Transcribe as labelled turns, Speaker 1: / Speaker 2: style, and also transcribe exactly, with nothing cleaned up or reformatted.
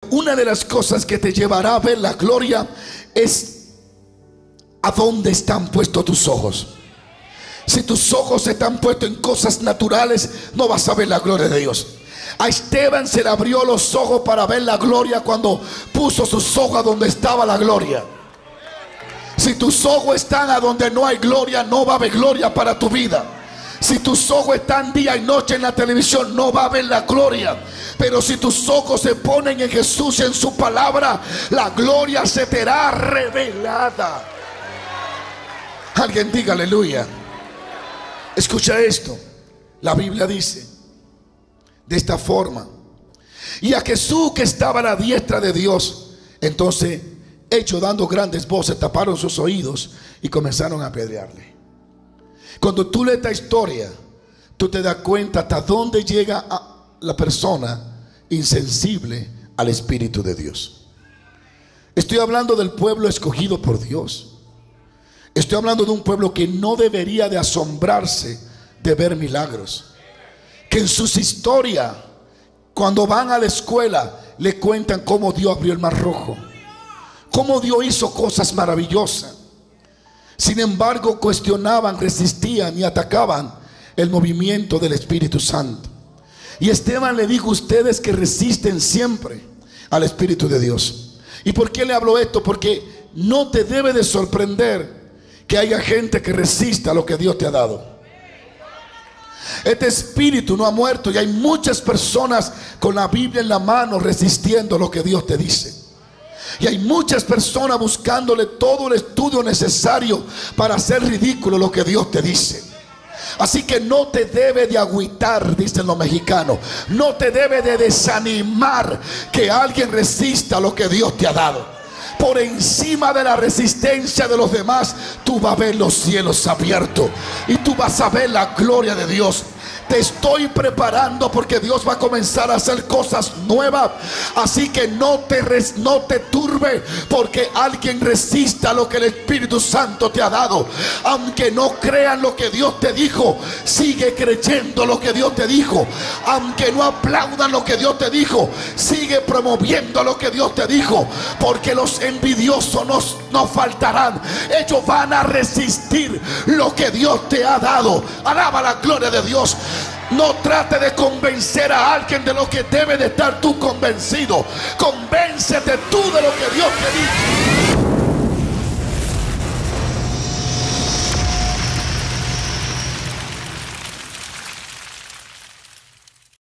Speaker 1: una de las cosas que te llevará a ver la gloria es a dónde están puestos tus ojos. Si tus ojos están puestos en cosas naturales, no vas a ver la gloria de Dios. A Esteban se le abrió los ojos para ver la gloria cuando puso sus ojos a donde estaba la gloria. Si tus ojos están a donde no hay gloria, no va a haber gloria para tu vida. Si tus ojos están día y noche en la televisión, no va a haber la gloria. Pero si tus ojos se ponen en Jesús y en su palabra, la gloria se te hará revelada. Alguien diga aleluya. Escucha esto. La Biblia dice de esta forma: y a Jesús, que estaba a la diestra de Dios, entonces ellos, dando grandes voces, taparon sus oídos y comenzaron a apedrearle. Cuando tú lees esta historia, tú te das cuenta hasta dónde llega a la persona insensible al Espíritu de Dios. Estoy hablando del pueblo escogido por Dios. Estoy hablando de un pueblo que no debería de asombrarse de ver milagros. Que en sus historias, cuando van a la escuela, le cuentan cómo Dios abrió el mar rojo, cómo Dios hizo cosas maravillosas. Sin embargo, cuestionaban, resistían y atacaban el movimiento del Espíritu Santo. Y Esteban le dijo: ustedes que resisten siempre al Espíritu de Dios. ¿Y por qué le hablo esto? Porque no te debe de sorprender que haya gente que resista a lo que Dios te ha dado. Este espíritu no ha muerto y hay muchas personas con la Biblia en la mano resistiendo lo que Dios te dice. Y hay muchas personas buscándole todo el estudio necesario para hacer ridículo lo que Dios te dice. Así que no te debe de agüitar, dicen los mexicanos. No te debe de desanimar que alguien resista lo que Dios te ha dado. Por encima de la resistencia de los demás, tú vas a ver los cielos abiertos y tú vas a ver la gloria de Dios. Te estoy preparando porque Dios va a comenzar a hacer cosas nuevas. Así que no te, res, no te turbe porque alguien resista lo que el Espíritu Santo te ha dado. Aunque no crean lo que Dios te dijo, sigue creyendo lo que Dios te dijo. Aunque no aplaudan lo que Dios te dijo, sigue promoviendo lo que Dios te dijo. Porque los envidiosos no, no faltarán. Ellos van a resistir lo que Dios te ha dado. Alaba la gloria de Dios. No trate de convencer a alguien de lo que debe de estar tú convencido. Convéncete tú de lo que Dios te dice.